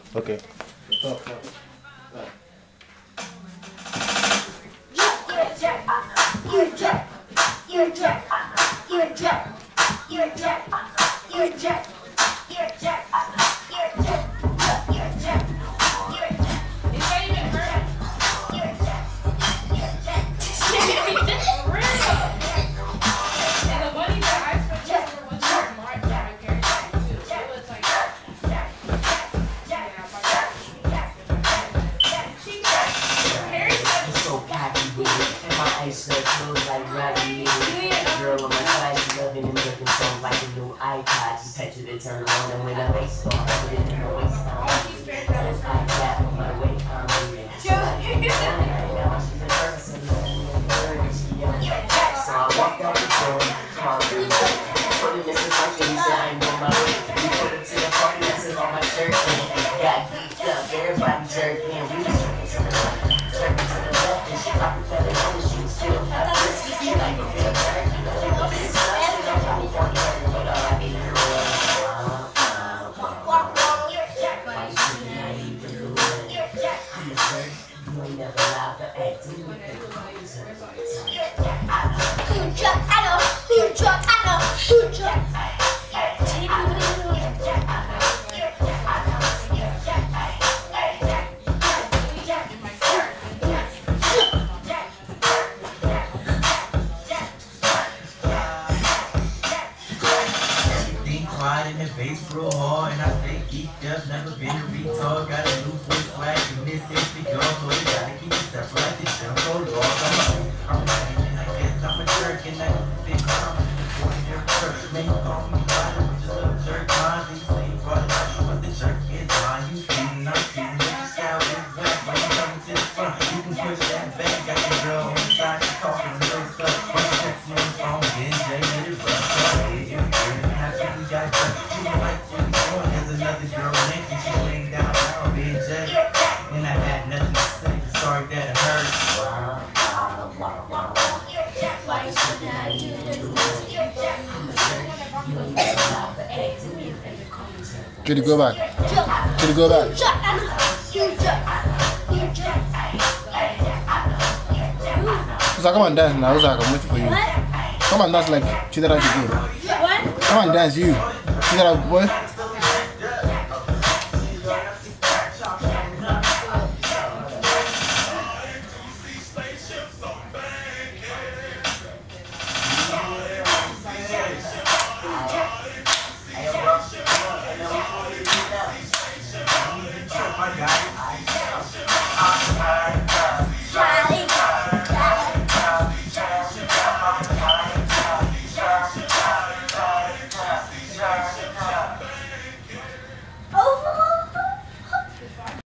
Okay. Oh, You're a jerk. You're a jerk. You're a jerk. You're a jerk. You're a jerk. You're a jerk. You're a jerk. You're a jerk. You're a jerk. You're a jerk. Is that even hurt? You're a jerk. You're a jerk. For real. And the money that I spent just for one year, Mark got my parents too. So it was like, So cocky with it, and my ice clothes like gravity. Girl on my side, she loving and looking so like a new iPod. She touch it and turn on, and when I waist on, put it in the waist on. I got on my way, I'm moving. So she's a person, so I walked out the door, put it in the bucket, he said I ain't on my way. We put it to the party, that's it on my shirt, and got geeked up, everybody jerked in. We was jerking to the left, jerking to the left, and she popped the belly on the shoes, still have this. She like a real jerk, you know, it's not, you know, how we want to hurt, but I need her. Why should I even do it? I'm a jerk, you ain't never allowed to act to me. I know. You're a jerk. I know. You're a jerk. In the bass real hard, and I stay geeked up, never been a retard. Got a new voice swag, and this is the girl, so you gotta keep it separate like this. I'm so lost, I'm I guess I'm a jerk, and I think I'm boy, you're a jerk. Man, you call me fine, I'm just a little jerk. Mine, they say, but the jerk is mine. You season, I'm season, your style is wet. When you come to the front, you can push that back. Got your girl on the side, she's talking real stuff. When she texts me on the phone, then Jay, let it run. We got she like what we doing. There's another girl linking, she laying down now, being Jay. And I had nothing to say, sorry that it hurts. Why should I do this? Kitty, go back. Kitty, go back. Uza, come on, dance now. Uza, I'm waiting for you. Come on, dance like Chidera you do. What? Come on, dance you. Chidera, boy. I got it.